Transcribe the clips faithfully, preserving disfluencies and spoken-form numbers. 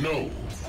No.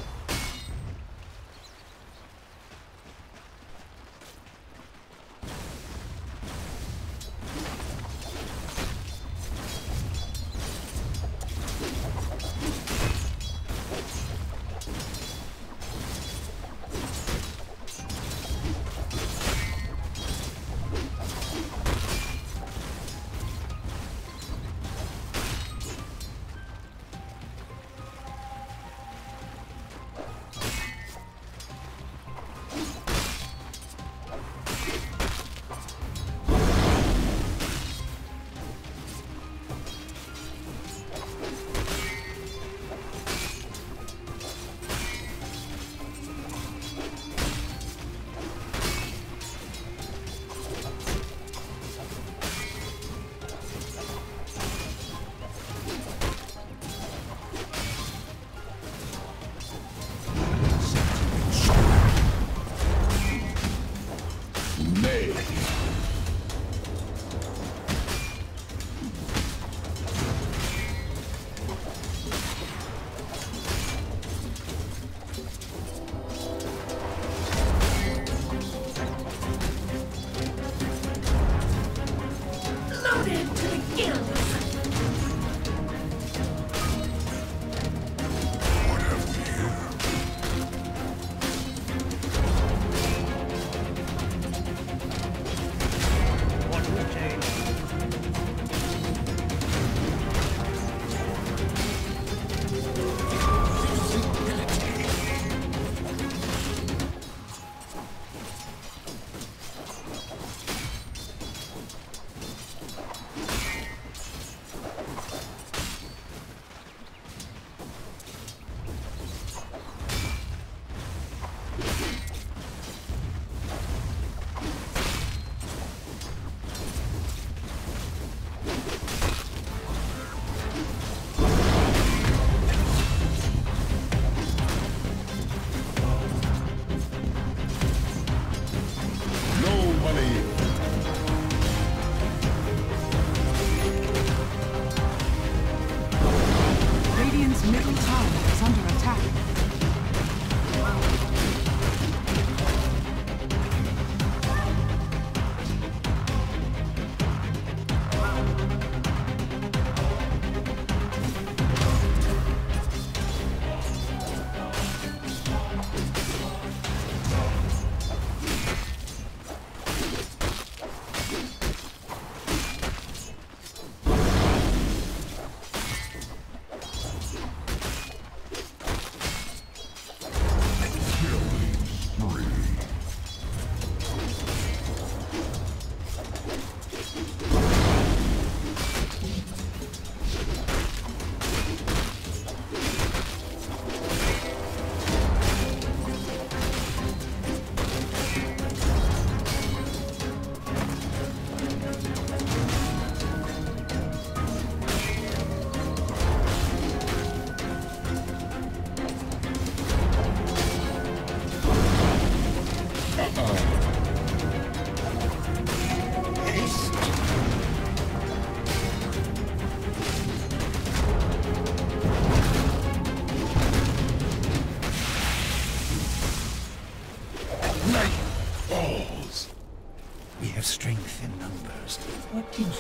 Strength in numbers. What gives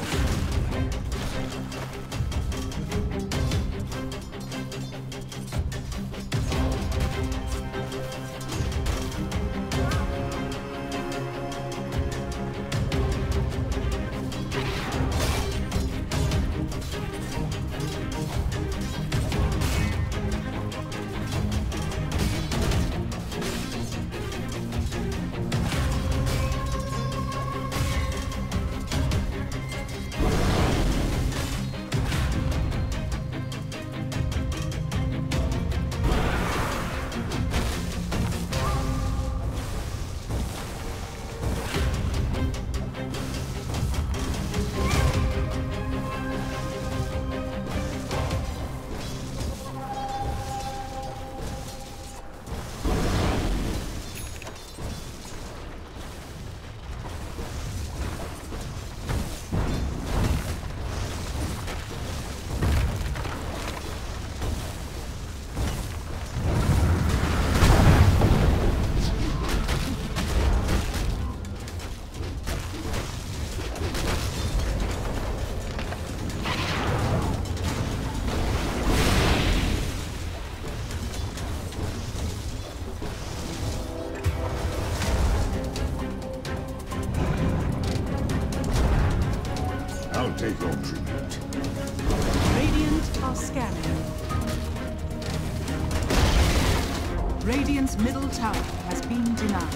Radiant's middle tower has been denied.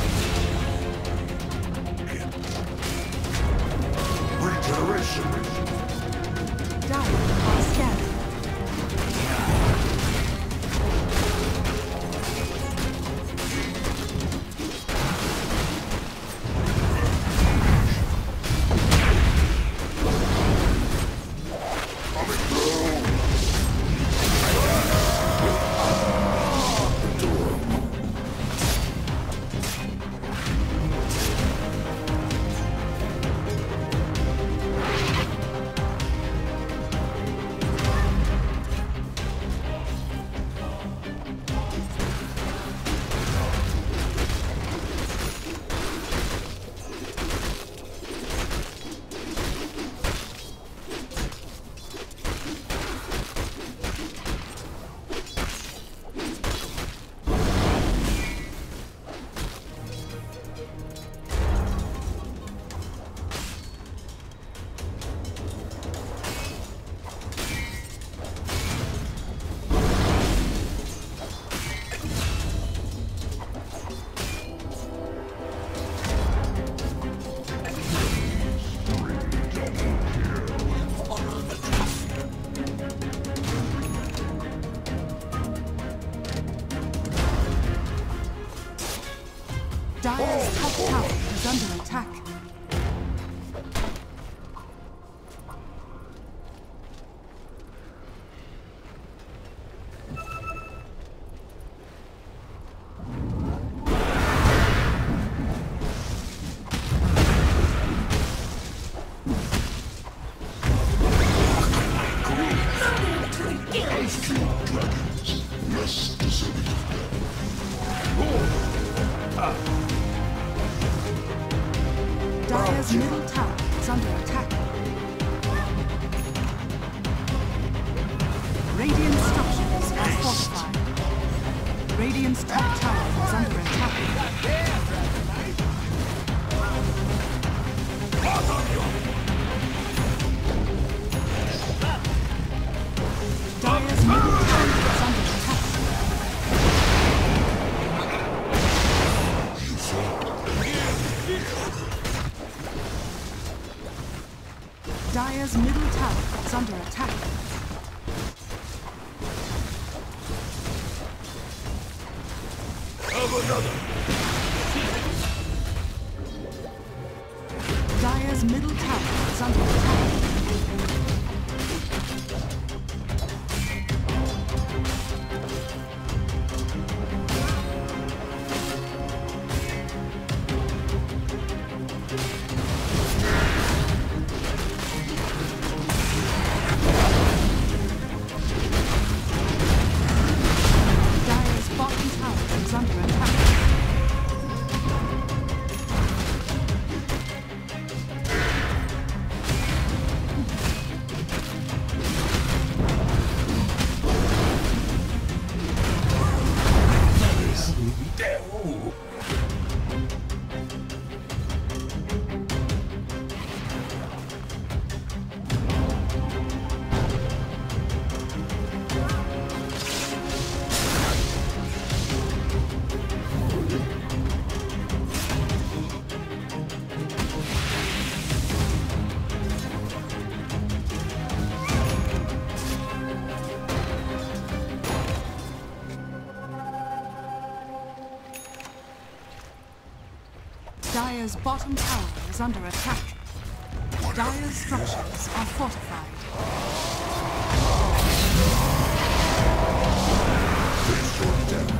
Regeneration. Dire are scanning. Dire's top tower is under attack. Dire's middle tower is under attack. Radiant structures are fortified. Radiant's top tower is under attack. Dire's middle tower is under attack. Dire's middle tower is under attack. Have another. Dire's middle tower is under attack. Dire's bottom tower is under attack. Dire's structures are fortified. Face your death.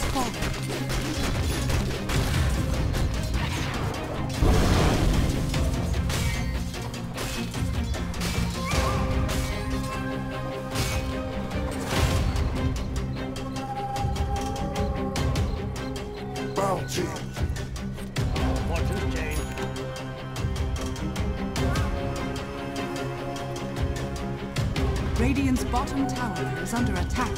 fallen. Bounty. Fortune's changed. Radiant's bottom tower is under attack.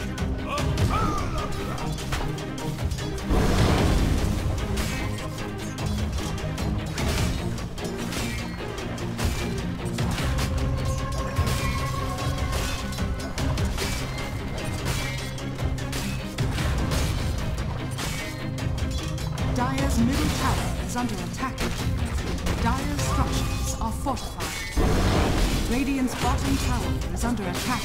Dire's middle tower is under attack. Dire's structures are fortified. Radiant's bottom tower is under attack.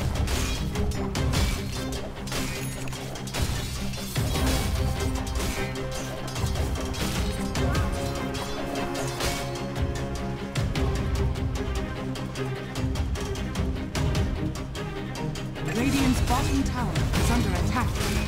Radiant's bottom tower is under attack.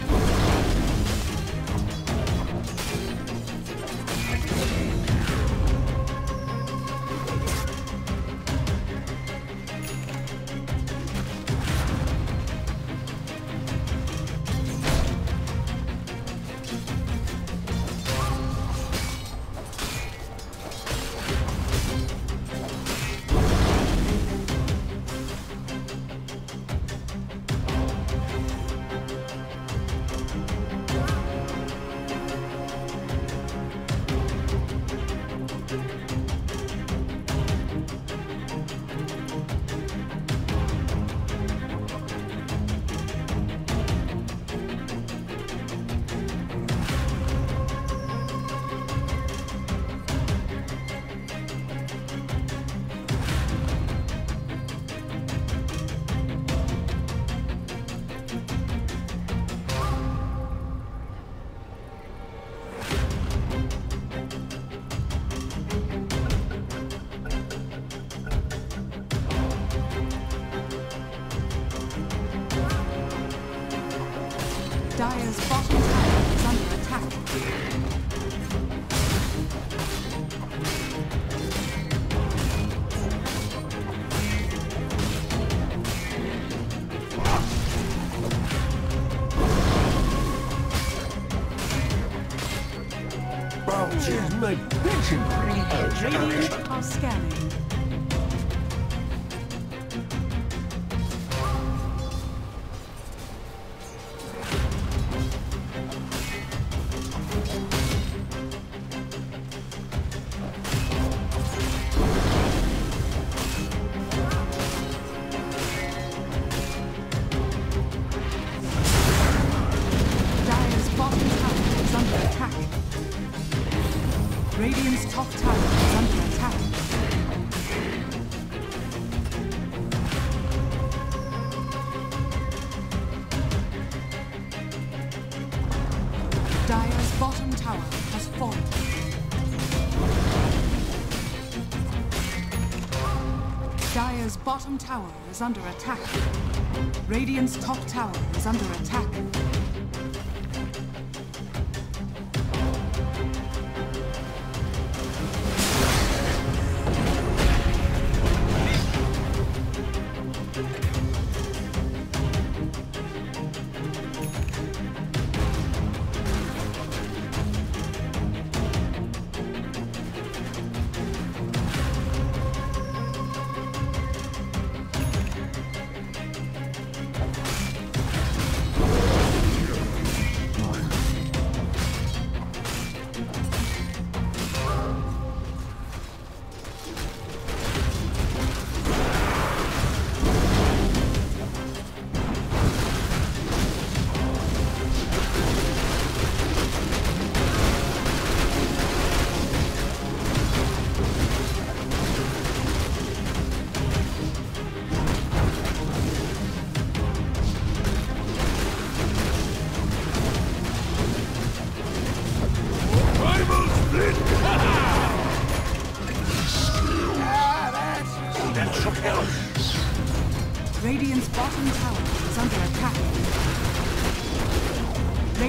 Dire's bottom tower is under attack. Bounty. My pension. Radiant are scanning. Dire's bottom tower is under attack. Radiant's top tower is under attack. Dire's bottom tower has fallen. Dire's bottom tower is under attack. Radiant's top tower is under attack.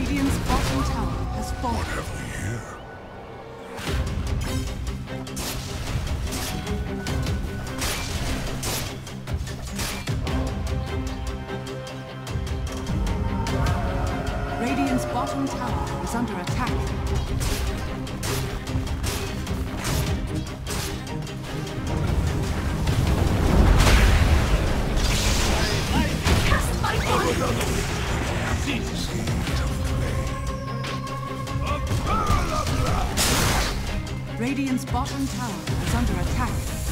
Radiant's bottom tower has fallen. Have we here? Radiant's bottom tower is under attack. Radiant's bottom tower is under attack.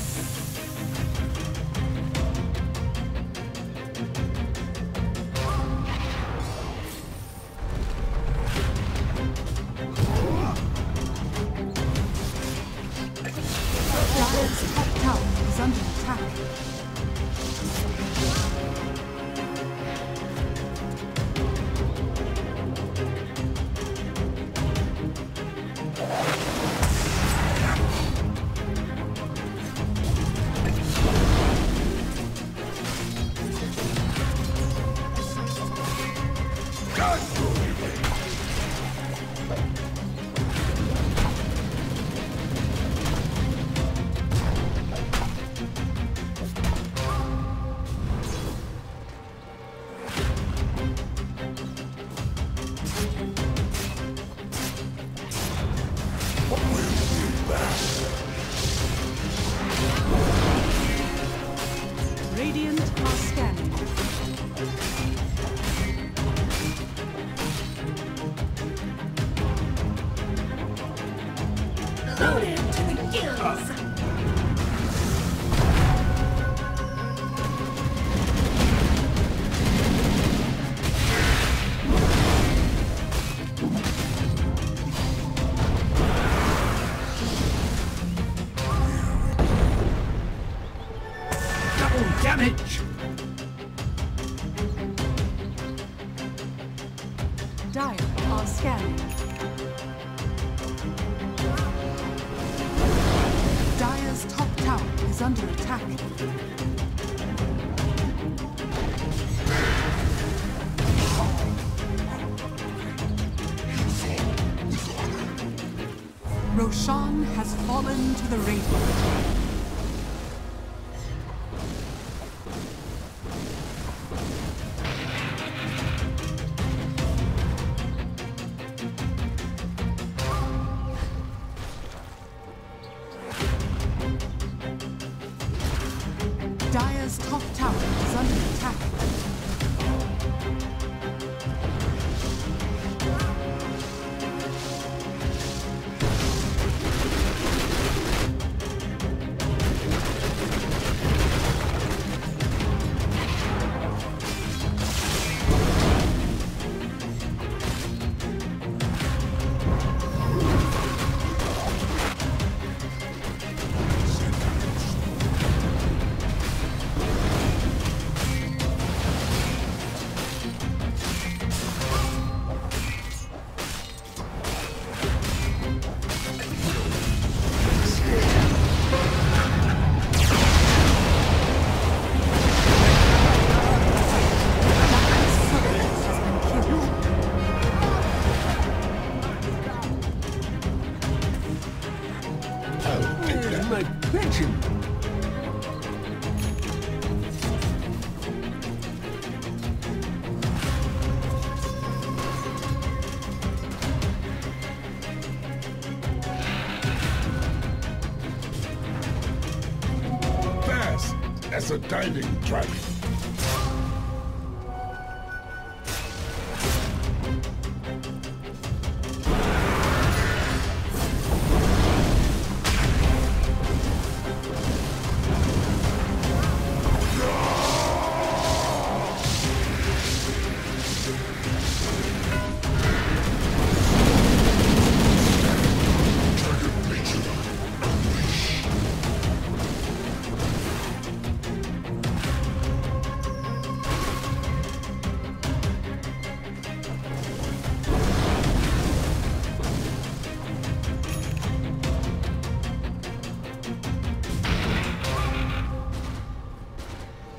Dire's top tower is under attack. Radiant are scanning. Loaded to the gills! Double damage! Dire are scanning. Dire's top tower is under attack. Roshan has fallen to the Radiant. Dire's top tower is under attack. My pension! Fast as a diving dragon.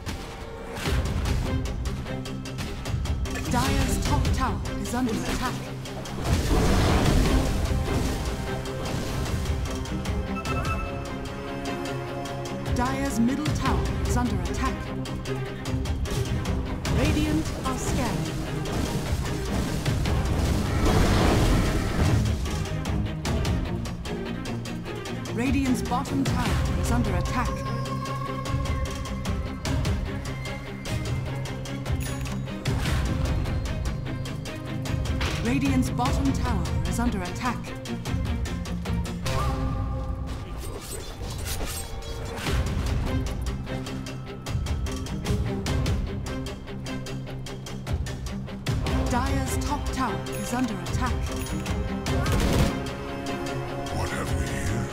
Dire's top tower is under attack. Dire's middle tower is under attack. Radiant are scanning. Radiant's bottom tower is under attack. Radiant's bottom tower is under attack. Dire's top tower is under attack. What have we here?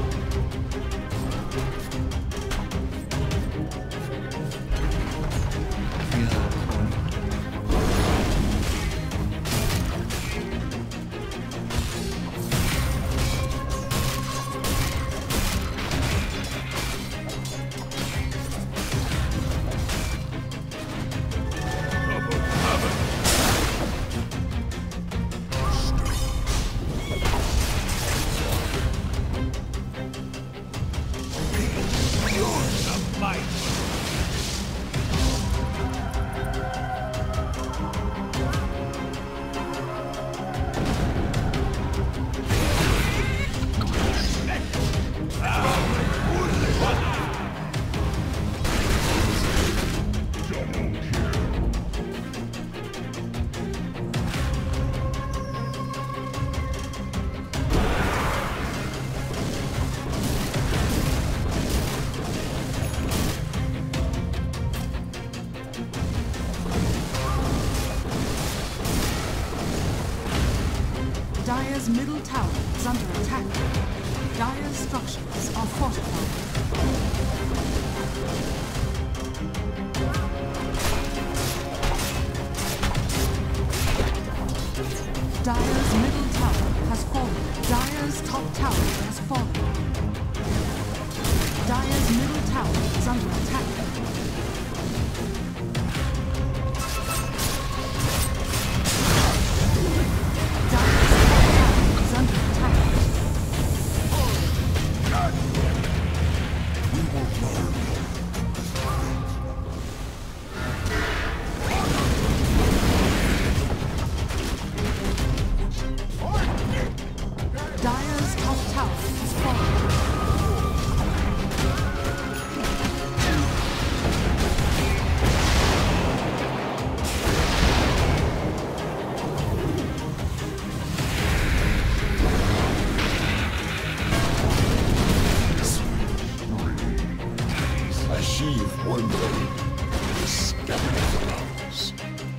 Dire's middle tower is under attack. Dire's structures are fortified. Dire's middle tower has fallen. Dire's top tower has fallen. Dire's middle tower is under attack. One blade is scattered the rounds.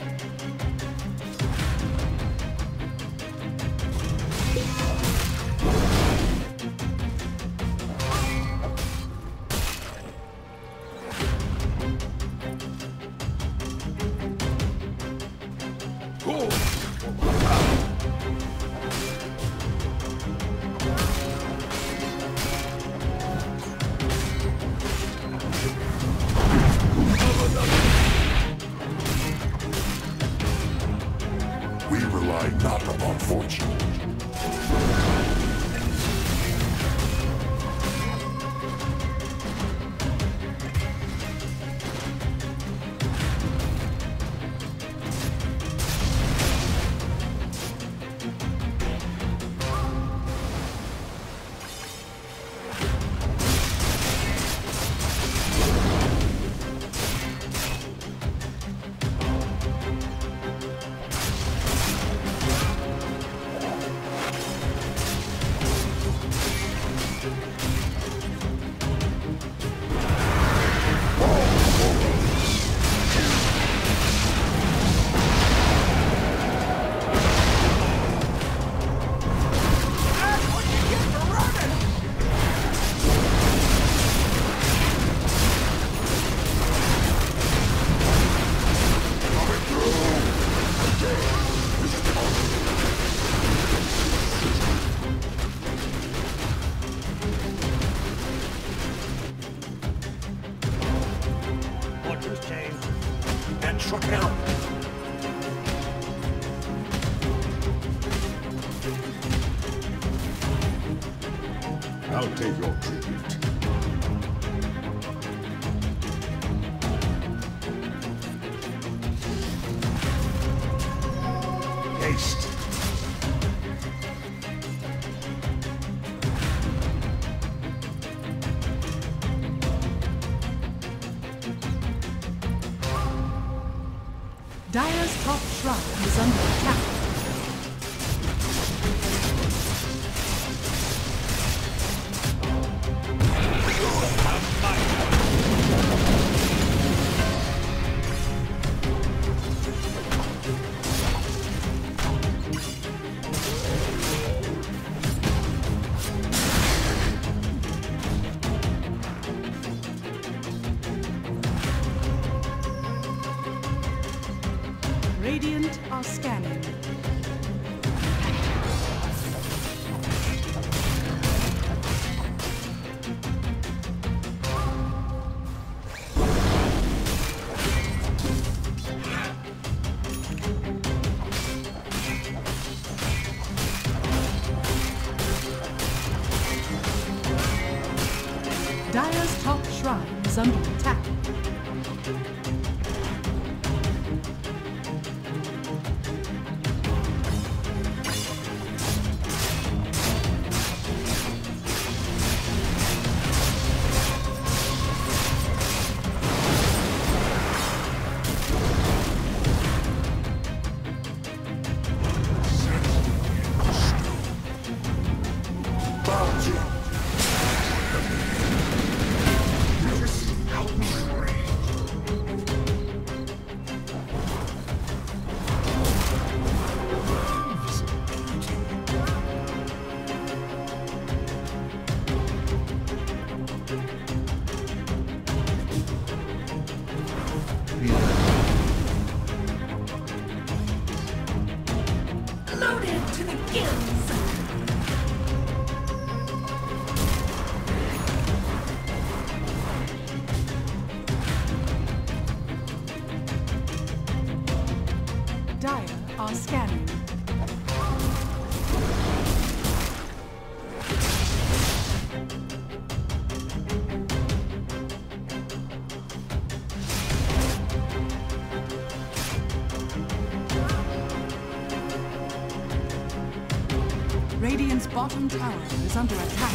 We rely not upon fortune. I'll take your tribute. Haste. Dire's top shrine is under attack. Radiant are scanning. Dire's top shrine is under attack. Loaded to the gills. Dire are scanning. Radiant's bottom tower is under attack.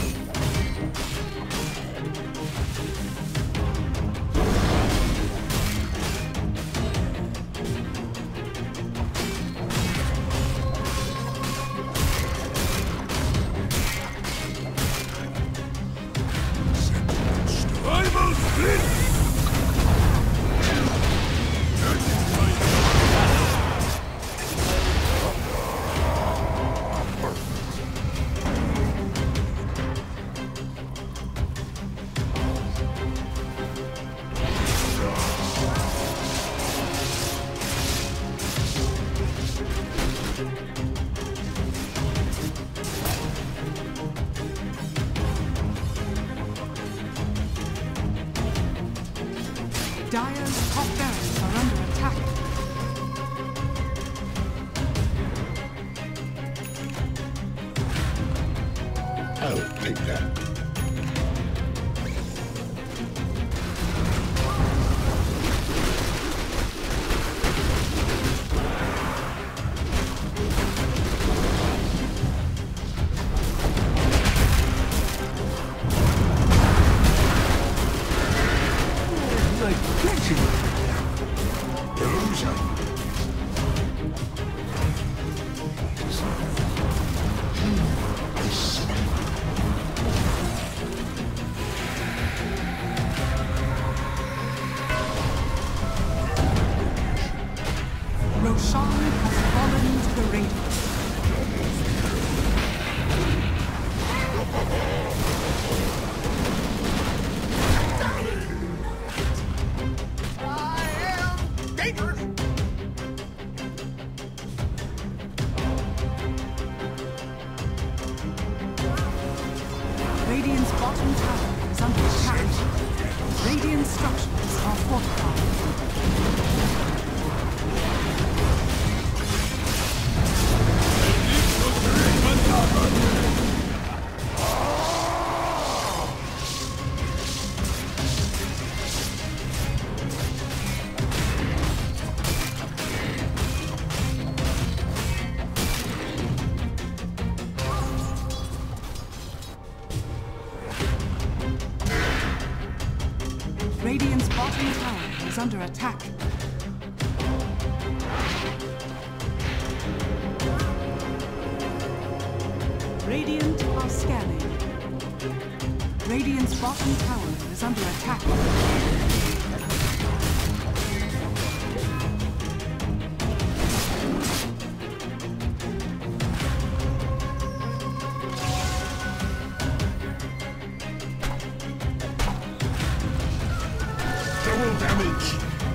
Dire's top barracks are under attack. I'll take that. Roshan has fallen to the Radiant. Radiant's bottom tower is under attack. Radiant structures are fortified. Radiant's bottom tower is under attack. Radiant are scanning. Radiant's bottom tower is under attack. Double damage!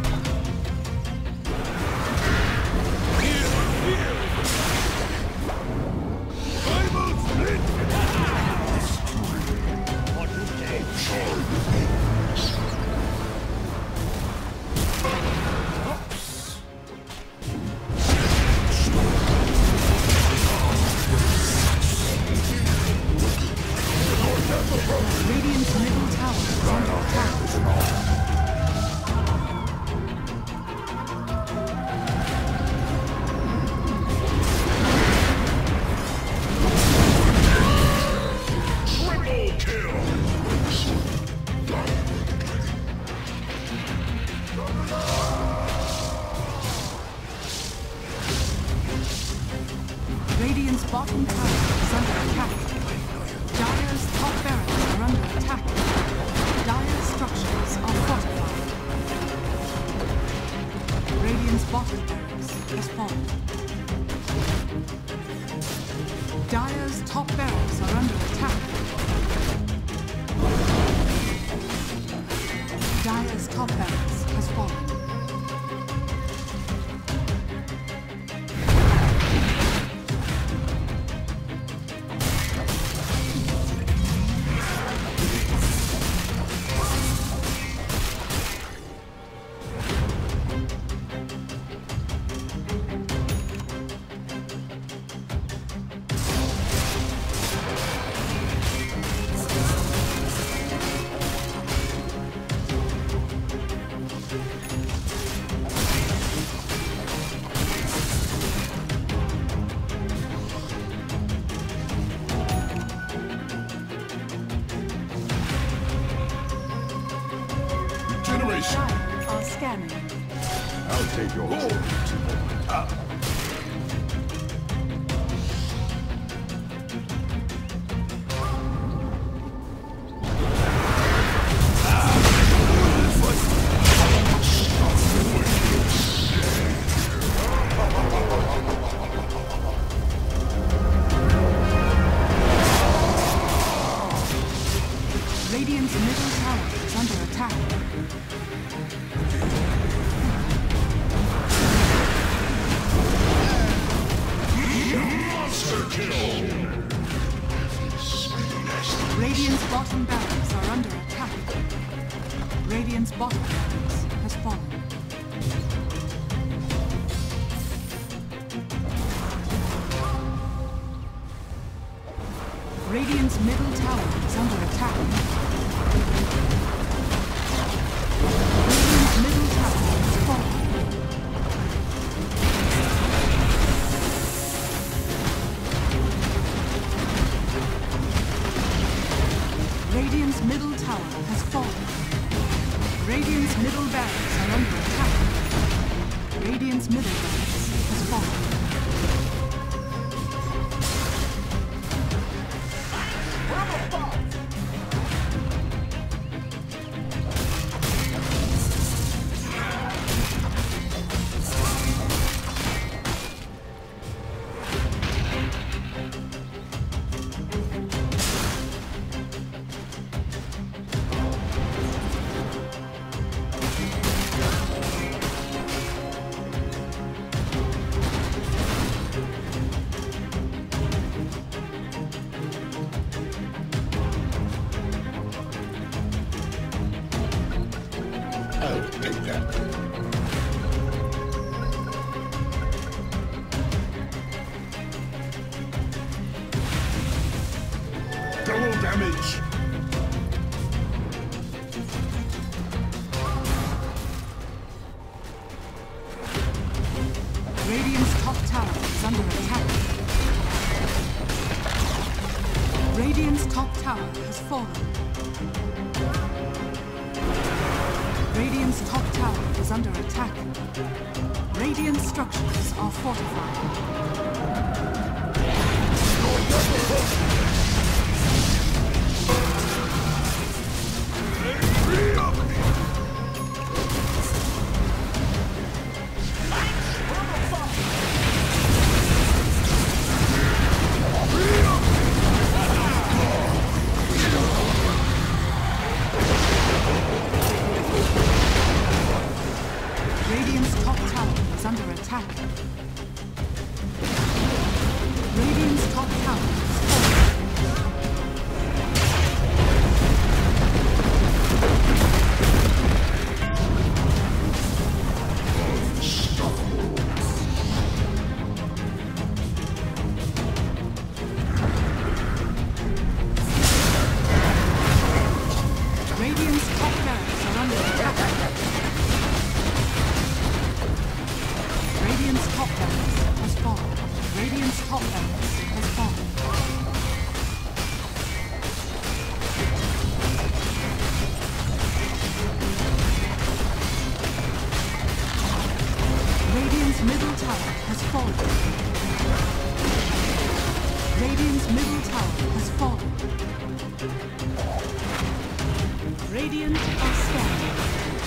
Radiant's middle tower is under attack. Triple kill! Radiant's bottom tower is under attack. Dire's top barracks are under attack. Dire's structures are fortified. Radiant's bottom barracks has fallen. Dire's top barracks are under attack. Dire's top barracks has fallen. Generation! Dire are scanning. I'll take your gold. Up. Radiant's middle tower is under attack. Monster kill! Radiant's bottom barracks are under attack. Radiant's bottom barracks has fallen. Radiant's middle tower is under attack. Radiant's middle tower is fallen. Radiant's middle tower has fallen. Radiant's middle barracks are under attack. Radiant's middle barracks has fallen. I'll take that. Double damage! Radiant's top tower is under attack. Radiant's top tower has fallen. Radiant's top tower is under attack. Radiant structures are fortified. Radiant's top tower is under attack. Radiant's top tower is falling. Radiant's top barracks are under attack. Radiant's top barracks has fallen. Radiant's top barracks has fallen. Radiant's middle tower has fallen. Radiant's middle tower has fallen. Radiant are scanning.